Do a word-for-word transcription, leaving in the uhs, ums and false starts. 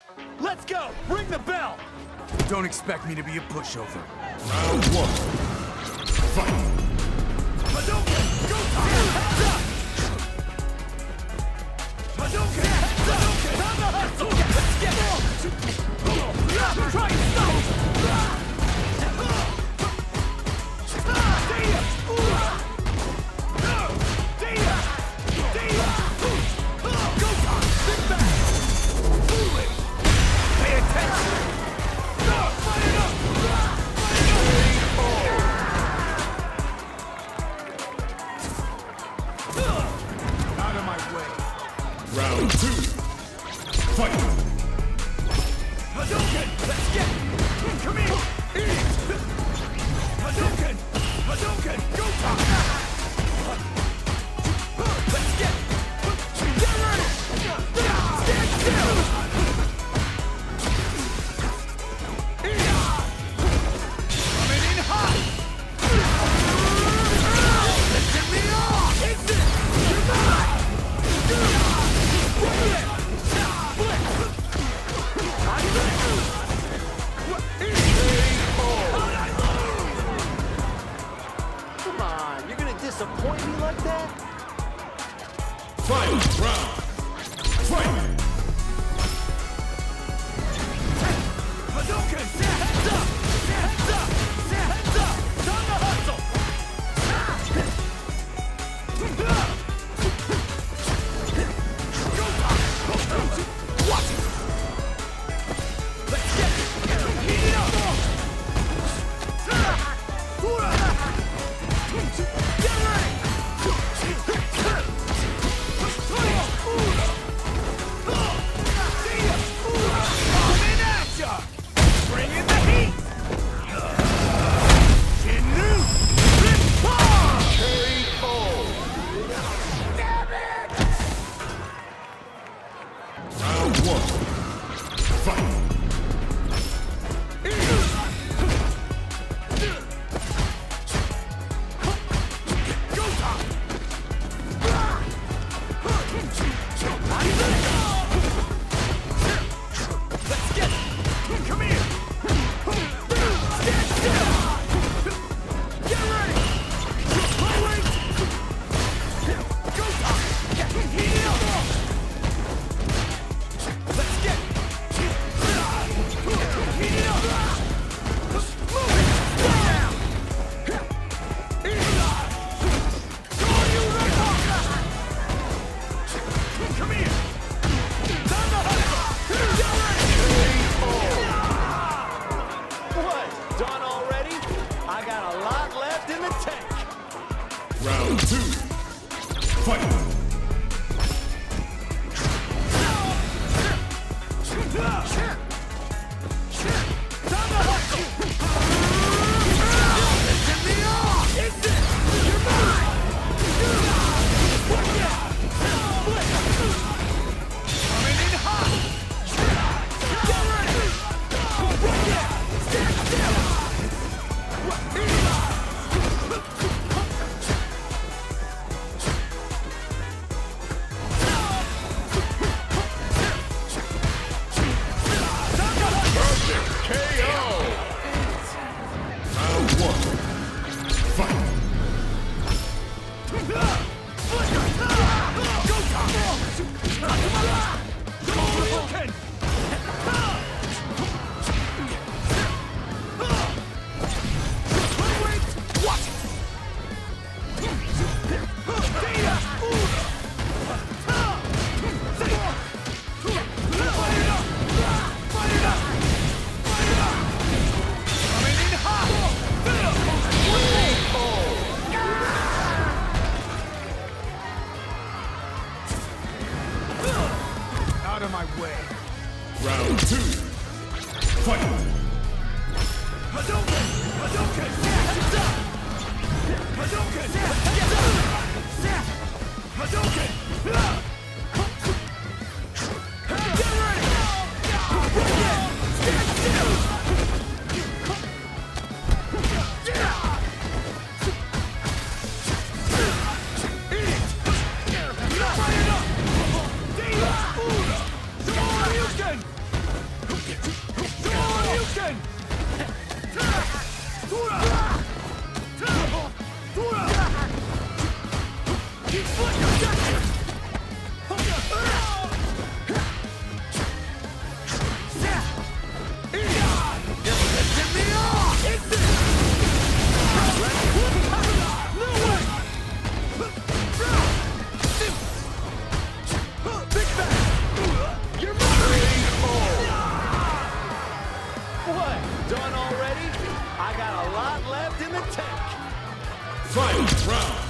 Let's go! Ring the bell! Don't expect me to be a pushover. Round one. Fight! Hadouken! Go time! Heads up! Hadouken! Hadouken! On the hustle! Let's get it! Try and stop! Go time! Think back! Foolish! Pay attention! Go! Fire up! Out of my way! Round two. Fight! Hadouken! Let's get it! Come here! Eat! Hadouken! Hadouken! Go time! Let's get it! Get ready! Stand still! Eat! Coming in hot! Lifting me off! It's it! You're mine! Flip! Flip! Come on, you're gonna disappoint me like that? Fight! Round! Fight! Hadouken! Heads up! Heads up! Heads up! Time to hustle! Go time! Watch it! Let's get it! Heat it up! Get ready! Coming at ya! Bring in the heat! Shinu! Rip bomb! K O! Damn it! Round one. Fight! Go time! Let's get it! Come here! Stand still! Get ready! My wings! Go time! Heat it up! Let's get it! Heat it up! Move it! Down! Come here! Time to hustle! Get ready! What? Done already? I got a lot left in the tank! Round two. Fight! Time to hustle! Lifting me off! It's it! You're mine! Coming in hot! Get ready! Stand still! K O! Round one. Fight! Go time! Hadouken! Watch it! Fight it up! Fight it up! Fight it up! Coming in hot! Out of my way! Round two. Fight! Hadouken! Hadouken! Heads up! Hadouken! Heads up! Hadouken! Get ready! Stand still! Eat! Fire it up! again! What? Done already? I got a lot left in the tank. Final round.